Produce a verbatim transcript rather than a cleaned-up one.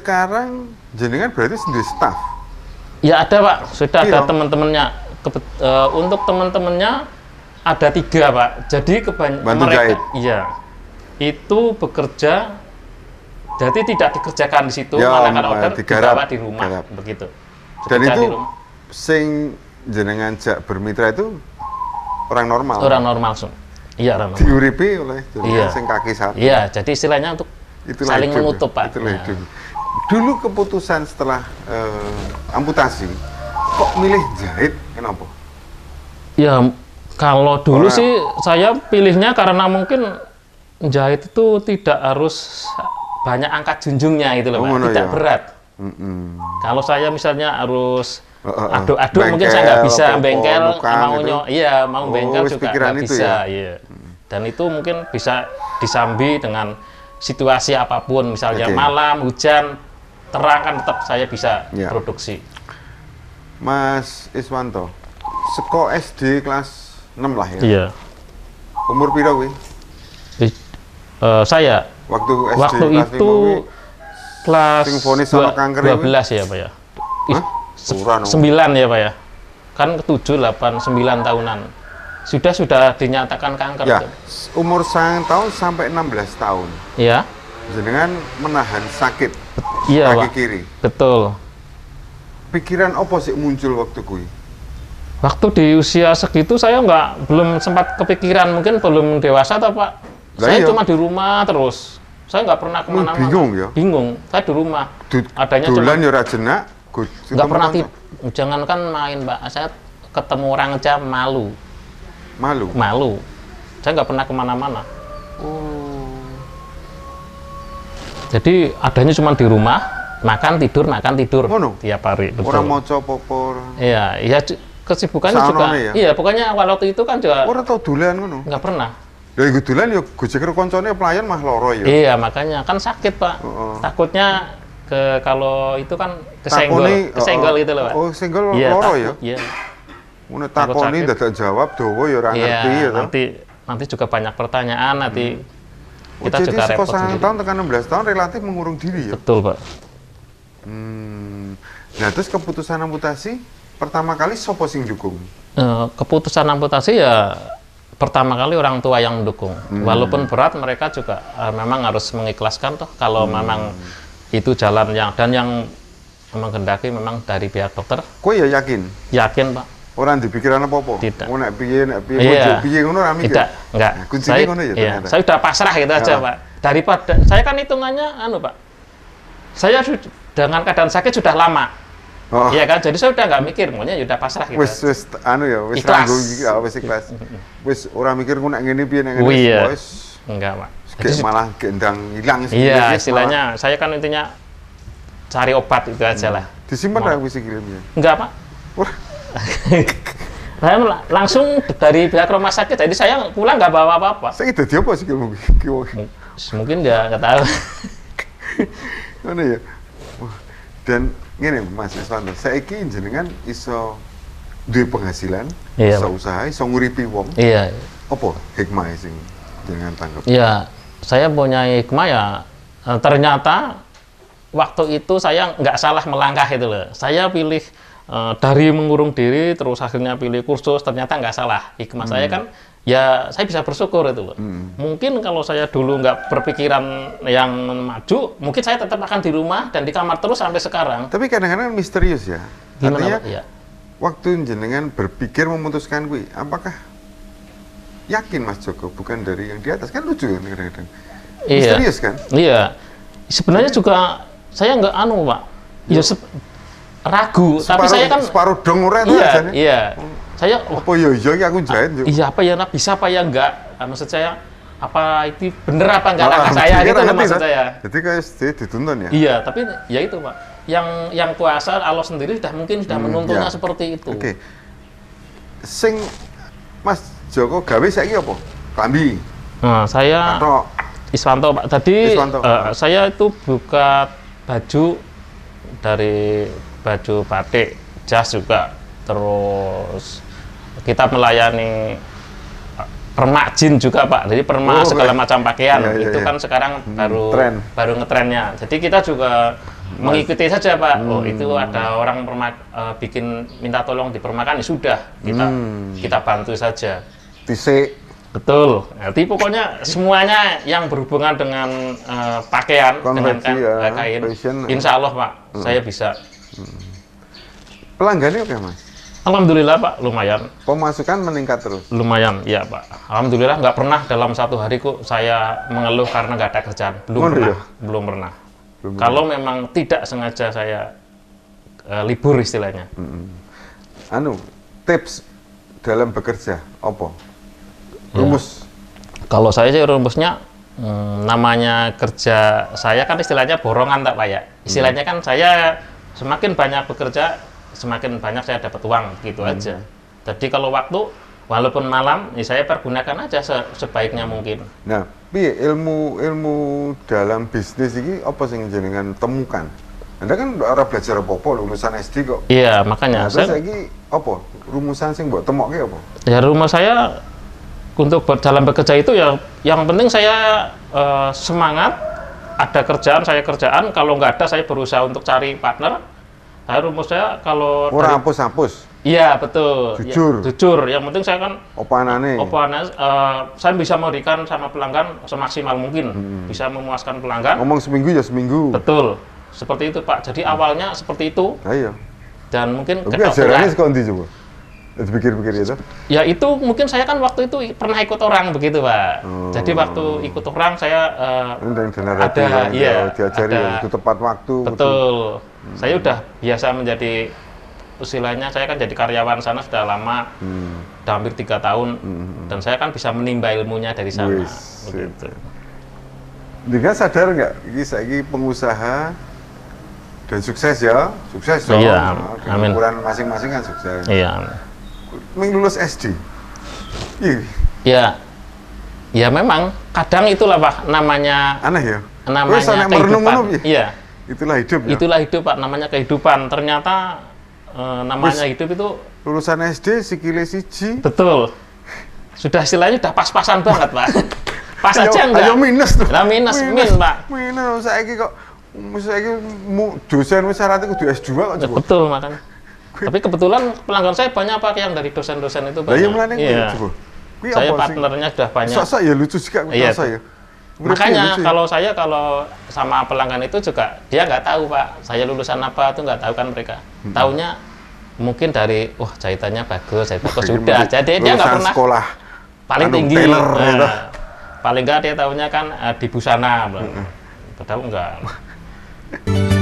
sekarang jenengan berarti sendiri staff? Ya ada Pak, sudah Iya. ada teman-temannya. Uh, untuk teman-temannya ada tiga Pak. Jadi kebanyakan mereka, jahit. iya, itu bekerja. Jadi tidak dikerjakan di situ, ya, malah order digarap, dibawa di rumah, digarap. begitu. Dan Bekerja itu di rumah. sing jenengan jak bermitra itu orang normal. Orang normal langsung. Iya, orang normal. Diuripi oleh jenengan Iya. sing kaki satu. Iya, jadi istilahnya untuk Itulah saling hidup, menutup Pak. Itulah Ya. hidup. Dulu keputusan setelah uh, amputasi, kok milih jahit? Kenapa? Ya, kalau dulu Orang- sih saya pilihnya karena mungkin jahit itu tidak harus banyak angkat junjungnya itu loh Oh, Pak, ngono tidak ya? berat. Mm-mm. Kalau saya misalnya harus Uh, uh, uh. aduk-aduk mungkin saya Bengkel, nggak bisa apa-apa, bengkel, nukan mau gitu. nyo, iya mau Oh, bengkel wis juga pikiran nggak itu bisa, ya? iya. Dan itu mungkin bisa disambi dengan situasi apapun, misalnya Oke. malam, hujan, terang kan tetap saya bisa Ya. produksi. Mas Iswanto, seko S D kelas enam lah ya? Iya. Umur piro kuwi? Eh, eh, saya Waktu S D waktu kelas itu lima kuwi, kelas sing vonis dua- sama kanker dua itu? belas ya Pak ya. Ih, Hah? se- Ora, no. sembilan ya Pak ya. Kan ketujuh, delapan, sembilan tahunan. Sudah sudah dinyatakan kanker. ya, tuh. umur sang tahun sampai enam belas tahun. Iya. Jenengan menahan sakit Iya kaki Pak. kiri. Betul. Pikiran apa sih muncul waktu kuwi? Waktu di usia segitu saya nggak belum sempat kepikiran, mungkin belum dewasa atau Pak. Lah Saya iya. cuma di rumah terus. Saya nggak pernah Wih, kemana-mana. bingung ya? Bingung. Saya di rumah. Du- Adanya Dolan cuma ya ora jenak, go- nggak pernah ketemu tidur. Jangankan main Pak, saya ketemu orang aja malu. malu. Malu. Saya nggak pernah kemana-mana. Oh. Jadi adanya cuma di rumah, makan tidur, makan tidur Ngono? tiap hari. Betul. Orang maca apa-apa. Iya, iya c- kesibukannya Saonone juga. ya? Iya, pokoknya waktu itu kan juga Ora tau dolan ngono. nggak pernah. Ya iku dolan ya gojek karo koncone pelayan mah loro ya. Iya, makanya kan sakit Pak. Heeh. Takutnya ke kalau itu kan kesenggol, Takoni, kesenggol oh, gitu loh Pak. Oh, senggol Iya, loro takut, ya. Iya, Ngono Takut takoni sakit. dadak jawab dawa ya ora iya. ngerti ya toh. Nanti nanti juga banyak pertanyaan nanti Oh, kita jadi juga seko repot sangang sendiri. tahun tekan enam belas tahun relatif mengurung diri ya. Betul Pak. Hmm. Nah, terus keputusan amputasi pertama kali sopo sing dukung? Eh, keputusan amputasi ya pertama kali orang tua yang mendukung. Hmm. Walaupun berat mereka juga eh, memang harus mengikhlaskan toh kalau Hmm. memang itu jalan yang dan yang menghendaki memang dari pihak dokter Kowe ya yakin? yakin Pak. Orang dipikiran apa-apa? Tidak. Oh, nek piye, nek piye, Iya. mojo piye ngono ora mikir. Tidak, enggak. Nah, kuncinya Saya, ngono ya iya, ternyata. saya udah pasrah gitu aja Ya. Pak. Daripada saya kan hitungannya anu Pak. Saya sud- dengan keadaan sakit sudah lama. Oh. Iya kan? Jadi saya udah nggak mikir, maunya ya udah pasrah gitu. Wis wis anu ya, wis Ikhlas. ranggo iki, ah, wis ikhlas. Wis ora mikir ku nek ngene piye nek Oh, ngene iya. wis Enggak, Pak. kayak Jadi, malah gendang hilang sih. iya, istilahnya saya kan intinya cari obat itu aja lah. Disimpan ra wis kirimnya. Enggak, Pak. Wah, Saya mel- langsung dari pihak rumah sakit, jadi saya pulang nggak bawa apa-apa. saya dadi apa sih kirim kiwo. Mungkin dia nggak tahu. Ngono ya. Wah, dan ngene Mas Iswanto, saiki jenengan iso duwe penghasilan, Iya, iso Pak. usaha, iso nguripi wong. Iya, Apa hikmah sing jenengan tanggap? iya. Saya punya hikmah ya. eh, Ternyata waktu itu saya nggak salah melangkah itu loh. Saya pilih eh, dari mengurung diri, terus akhirnya pilih kursus. Ternyata nggak salah. Hikmah saya kan, ya saya bisa bersyukur itu loh. Hmm. Mungkin kalau saya dulu nggak berpikiran yang maju, mungkin saya tetap akan di rumah dan di kamar terus sampai sekarang. Tapi kadang-kadang misterius ya. Gimana Artinya, Pak? Iya. waktu jenengan berpikir memutuskan kuwi, apakah yakin Mas Joko bukan dari yang di atas? Kan lucu kan kadang-kadang. Iya. Misterius kan? Iya. Sebenarnya juga saya nggak anu Pak. Ya sep- ragu. Tapi Separuh- saya kan separuh dong ora itu iya, rasanya. iya. Saya oh, Apa ya iya iki aku jahit yo. iya apa ya, Nak? Bisa apa ya enggak? Ah, maksud saya apa itu bener apa enggak Ah, langkah saya dia gitu ngerti, loh maksud kan? saya. Jadi kayak S D dituntun ya. Iya, tapi ya itu Pak. Yang yang kuasa Allah sendiri sudah mungkin sudah Hmm, menuntunnya ya. seperti itu. Oke. Sing Mas Joko gawe saiki apa? Klambi. Nah, saya Atau Iswanto Pak. Tadi Iswanto. eh, saya itu buka baju dari baju batik, jas juga. Terus kita melayani eh, permak jin juga Pak. Jadi permak Oh, segala iya. macam pakaian Iya, iya, itu iya. kan sekarang Hmm, baru tren. baru ngetrennya. Jadi kita juga mengikuti saja Pak. Hmm. Oh itu ada orang permak, uh, bikin minta tolong dipermakan, ya sudah kita hmm. kita bantu saja. Tisik. Betul. Nanti pokoknya semuanya yang berhubungan dengan uh, pakaian, dengan kan, ya, kain, fashion, insya Allah Pak, hmm. saya bisa. Hmm. Pelanggannya oke Mas? Alhamdulillah Pak, lumayan. Pemasukan meningkat terus? Lumayan, iya Pak. Alhamdulillah nggak pernah dalam satu hari kok saya mengeluh karena nggak ada kerjaan. Belum oh, pernah. Iya? Belum pernah. Belum Kalau pernah. Memang tidak sengaja saya uh, libur istilahnya. Hmm. Anu, tips dalam bekerja, apa? Rumus? Ya. Kalau saya sih rumusnya, hmm, namanya kerja saya kan istilahnya borongan tak Pak ya. Istilahnya hmm. kan saya semakin banyak bekerja, semakin banyak saya dapat uang, gitu hmm. aja. Jadi kalau waktu, walaupun malam, ya saya pergunakan aja se sebaiknya mungkin. Nah, piye ilmu ilmu dalam bisnis ini apa sih yang jenengan temukan? Anda kan orang belajar apa-apa, lulusan S D kok. Iya, makanya. Nah, terus saya... lagi apa? Rumusan sing buat temokke apa? Ya rumah saya untuk dalam bekerja itu ya, yang penting saya uh, semangat, ada kerjaan saya kerjaan, kalau nggak ada saya berusaha untuk cari partner. Saya rumus saya kalau orang hapus-hapus. Iya betul. Jujur. Ya, jujur. Yang penting saya kan. Opanane. Opanane. Uh, saya bisa memberikan sama pelanggan semaksimal mungkin, hmm. bisa memuaskan pelanggan. Ngomong seminggu ya seminggu. Betul. Seperti itu Pak. Jadi hmm. awalnya seperti itu. Ayo. Dan mungkin. Tapi ajarannya sekondi coba. Dipikir-pikir itu? Ya itu mungkin saya kan waktu itu pernah ikut orang begitu Pak. Oh. Jadi waktu ikut orang saya uh, ada, ya, diajari ada, itu tepat waktu. Betul. Hmm. Saya udah biasa menjadi, istilahnya saya kan jadi karyawan sana sudah lama, hmm. udah hampir tiga tahun, hmm. dan saya kan bisa menimba ilmunya dari sana. Wis, begitu. Dengan sadar nggak, ini saya pengusaha dan sukses ya, sukses dong. Iya, amin. Ukuran masing-masing kan sukses. Iya. Lulus S D. Iya. Ya, ya memang kadang itulah Pak namanya. Aneh ya. Namanya kehidupan. Iya. Itulah hidup. Ya? Itulah hidup Pak, namanya kehidupan. Ternyata e, namanya Wis, hidup itu. Lulusan S D, sikile siji. Betul. Sudah istilahnya udah pas-pasan banget Pak. Pas aja enggak. Ayo minus tuh. Lah minus, minus, min Pak. Minus, saiki kok, saiki dosen wis syaratnya kudu S dua kok coba. Betul makanya. Tapi kebetulan pelanggan saya banyak Pak yang dari dosen-dosen itu banyak. Nah, iya. Saya partnernya sudah banyak. Sok-sok ya lucu juga iya. saya. Makanya lucu, kalau ya? Saya kalau sama pelanggan itu juga dia nggak tahu Pak. Saya lulusan apa itu nggak tahu kan mereka. Hmm. Taunya mungkin dari wah jahitannya bagus, jahitan bagus sudah. Jadi dia nggak pernah sekolah paling anu, tinggi. Tailor, nah, gitu. Paling nggak dia tahunya kan uh, di busana. Hmm. Padahal enggak.